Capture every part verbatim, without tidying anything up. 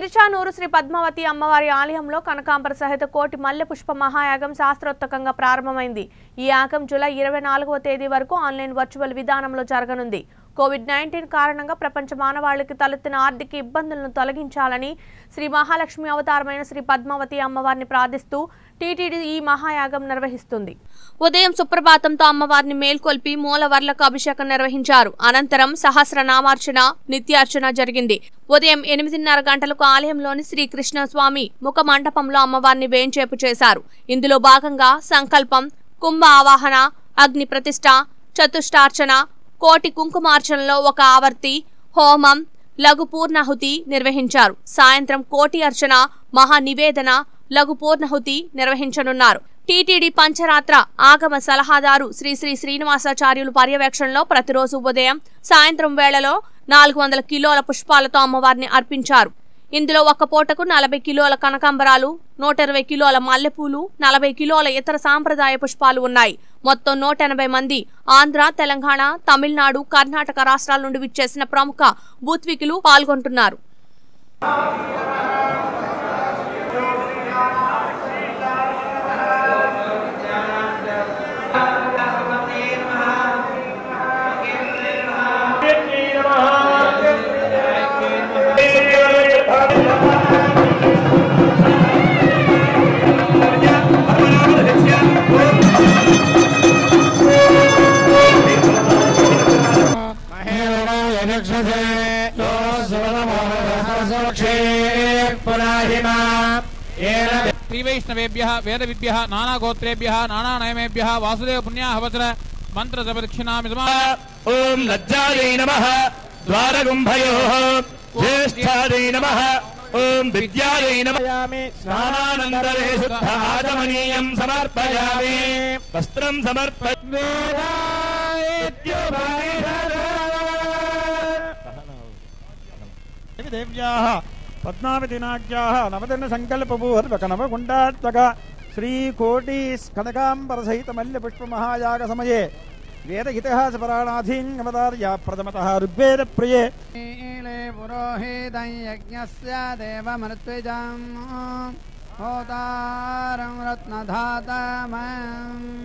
తిరుచానూరు శ్రీ పద్మావతి అమ్మవారి ఆలయంలో కనకాంబర సహిత కోటి మల్లె పుష్ప మహాయాగం శాస్త్రోక్తంగా ప్రారంభమైంది। ఈ యాగం జూలై ఇరవై నాలుగవ తేదీ వరకు ఆన్లైన్ వర్చువల్ విధానంలో జరగనుంది। కోవిడ్ నైన్టీన్ కారణంగా ప్రపంచ మానవాళికి తలెత్తిన ఆర్థిక ఇబ్బందులను తొలగించాలని శ్రీ మహాలక్ష్మి అవతారమైన శ్రీ పద్మావతి అమ్మవారిని ప్రార్థిస్తూ టీటీడీ ఈ మహాయాగం నిర్వహిస్తుంది। ఉదయం సుప్రభాతంతో అమ్మవారిని మేల్కొల్పి మూలవర్లకు అభిషేకం నిర్వహించారు। అనంతరం సహస్రనామార్చన నిత్యార్చన జరిగింది। ఉదయం ఎనిమిదిన్నర గంటలకు ఆలయంలోని శ్రీ కృష్ణ స్వామి ముఖ మండపంలో అమ్మవారిని వేంచేపు చేశారు। ఇందులో భాగంగా సంకల్పం, కుంభ ఆవాహన, అగ్ని ప్రతిష్ఠ, చతుష్టార్చన, కోటి కుంకుమార్చనలో ఒక ఆవర్తి, హోమం, లఘు పూర్ణాహుతి నిర్వహించారు। సాయంత్రం కోటి అర్చన, మహా నివేదన, లఘు పూర్ణాహుతి నిర్వహించనున్నారు। టీటీడీ పంచరాత్ర ఆగమ సలహాదారు శ్రీ శ్రీ శ్రీనివాసాచార్యులు పర్యవేక్షణలో ప్రతిరోజు ఉదయం సాయంత్రం వేళలో నాలుగు వందల కిలోల పుష్పాలతో అమ్మవారిని అర్పించారు। ఇందులో ఒక్క పూటకు నలభై కిలోల కనకాంబరాలు, నూట ఇరవై కిలోల మల్లెపూలు, నలభై కిలోల ఇతర సాంప్రదాయ పుష్పాలు ఉన్నాయి। మొత్తం నూట ఎనభై మంది ఆంధ్ర, తెలంగాణ, తమిళనాడు, కర్ణాటక రాష్ట్రాల నుండి విచ్చేసిన ప్రముఖ బూత్వికులు పాల్గొంటున్నారు। श्रीवैष्णवेभ्यः वेदविद्भ्यः नानागोत्रेभ्यः नानानयमेभ्यः वासुदेव पुण्याहवचर मंत्र जपदक्षिणामि ओम लज्जायै नमः द्वारगुम्भयोः ज्येष्ठायै नमः ओम विद्यायै नमः स्नानानन्तरे शुद्ध आचमनीयं समर्पयामि वस्त्रं समर्पयामि देव्याः पद्मावतीनाज्ञाः नवदिन संकल्पपूर्वक नवकुण्डात्मक श्रीकोटि कनकांबर सहित मल्लपुष्प महायाग समये वेद इतिहास पराणाधीन अवतार्य प्रथमतः ऋग्वेद प्रिये पुरोहितं यज्ञस्य देवमृत्विजं होतारं रत्नधातमम्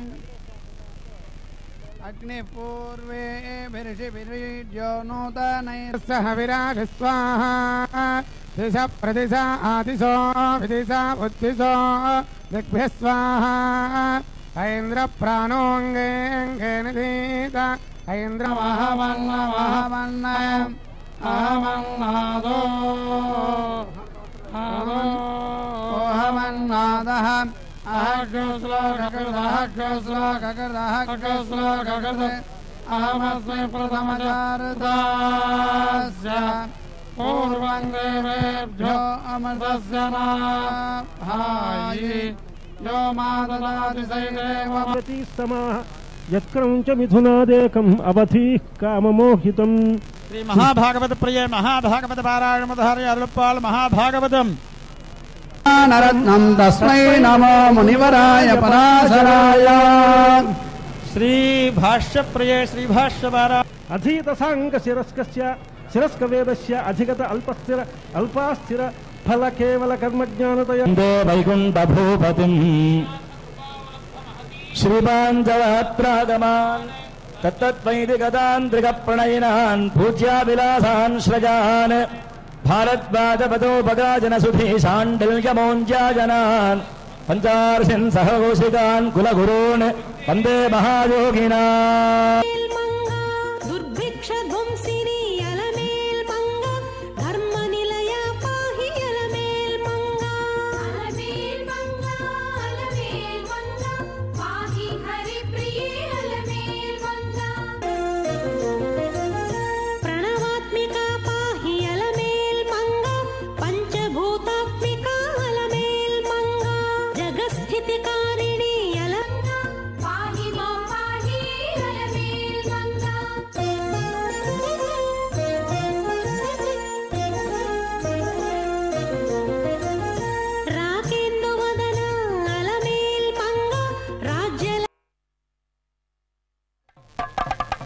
अग्निपूर्वे भिर्षिभिर्यो नूतनैर्सह विराज स्वाहा दिश प्रदिश आदिशो विदिश उद्दिशो दिग्भ्यः स्वाहा ऐन्द्र प्राणोऽङ्गे निधीत ऐन्द्र महवन्न महवन्न अहमन्नादो ओहमन्नादः अहमस्मै प्रथमचारदास्य पूर्वं देवेभ्यो अमृतस्य नाभायि यो माददाति सैदेव समाः यत्क्रं च मिथुनादेकम् अवधिः काममोहितम्। श्री महाभागवत प्रिय महाभागवत पारायण मधार्य अरुळप्पाल महाभागवतम् नरत्नं तस्मै नमो मुनिवराय पराशराय। श्री भाष्य प्रिय श्री भाष्य पारा अधीत सांग शिरस्कस्य शिरस्क वेदस्य अधिगत अल्पस्थिर अल्पास्थिर फल केवल कर्मज्ञानतया वैकुंठ भूपतिं श्रीमाञ्जलात्रागमान् तत्तद्वैदिकदान्त्रिक प्रणयिनान् पूज्याभिलाषान् श्रजान् भारद्वाजपदोपगाजन सुधीशाण्डिल्यमौञ्ज्याजनान् पञ्चार्षिन् सहकौशिकान् कुलगुरून् वन्दे महायोगिनान्।